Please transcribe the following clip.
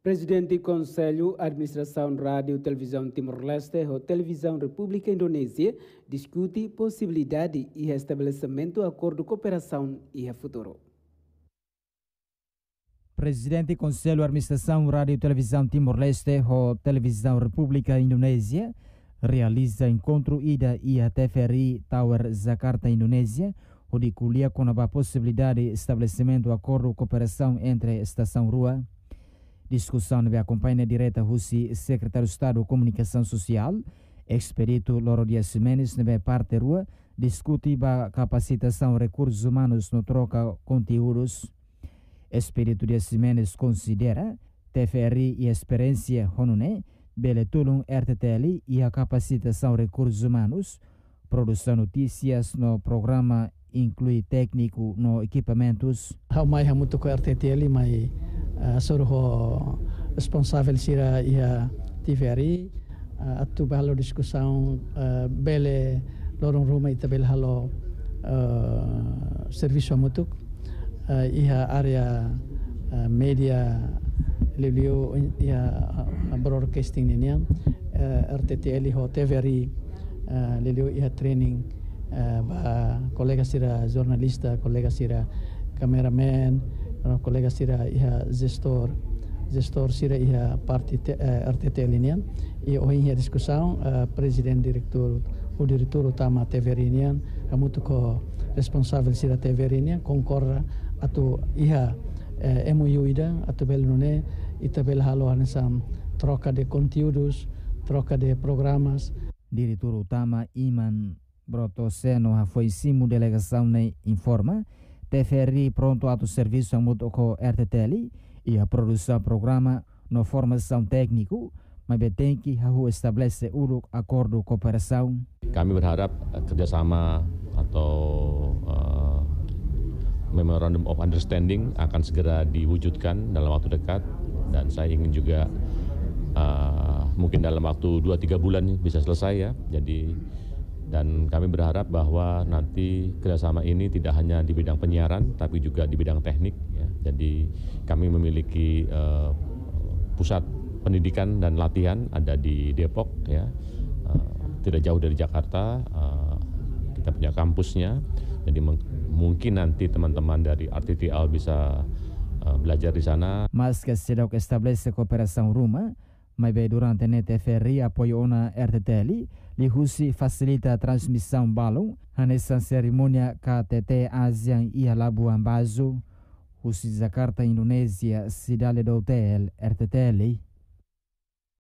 Presidente do Conselho Administração Rádio Televisão Timor-Leste e Televisão República Indonésia discute possibilidade e estabelecimento de acordo de cooperação e futuro. Presidente do Conselho Administração Rádio Televisão Timor-Leste e Televisão República Indonésia realiza encontro ida e a TVRI Tower Jakarta, Indonésia, onde culia com a possibilidade de estabelecimento de acordo de cooperação entre a Estação Rua. Discussão vai acompanhar direta Russi, Secretário de Estado de Comunicação Social, Expedito Loro Dias Jimenez, na parte rua, discute a capacitação de recursos humanos no troca conteúdos. Expedito Dias Jimenez considera TVRI e experiência Honune, Beletulung RTTL e a capacitação de recursos humanos, produção notícias no programa inclui técnico no equipamentos. Mai hamutu ko RTTL mai suruh responsável sira ia TVRI atu bahalo discussão bele lorong rumah ita bele halo serviço hamutuk ia area media liliu ia broadcasting ninian RTTL ho TVRI liliu ia training ba kolega sira jornalista, kolega sira kameraman, kolega sira ia gestor sira ia parte RTTL nian e hoje ia discussão presidente diretor utama TVRI nian kamu tu ko responsável sira TVRI nian concorra atau ia MOU ida atau belune ita bel halo hansam troca de conteúdos, troca de programas. Diretor utama Iman Brotoseno foi simu delegação ne informa TVRI pronto ato serviço muito com RTTL e a produção programa no formação técnico mas tem que estabelece um acordo cooperação. Kami berharap kerjasama atau Memorandum of Understanding akan segera diwujudkan dalam waktu dekat dan saya ingin juga mungkin dalam waktu 2-3 bulan bisa selesai ya. Jadi dan kami berharap bahwa nanti kerjasama ini tidak hanya di bidang penyiaran tapi juga di bidang teknik ya. Jadi kami memiliki pusat pendidikan dan latihan ada di Depok ya, tidak jauh dari Jakarta. Kita punya kampusnya. Jadi mungkin nanti teman-teman dari RTTL bisa belajar di sana. Mas que se estabelece cooperação Ruma, mas durante a TVRI apoio na RTTL, li Russi facilita a transmissão balão, nessa cerimônia KTT ASEAN e a Labuan Bajo, Russi Jakarta, Indonésia, cidade do hotel RTTL.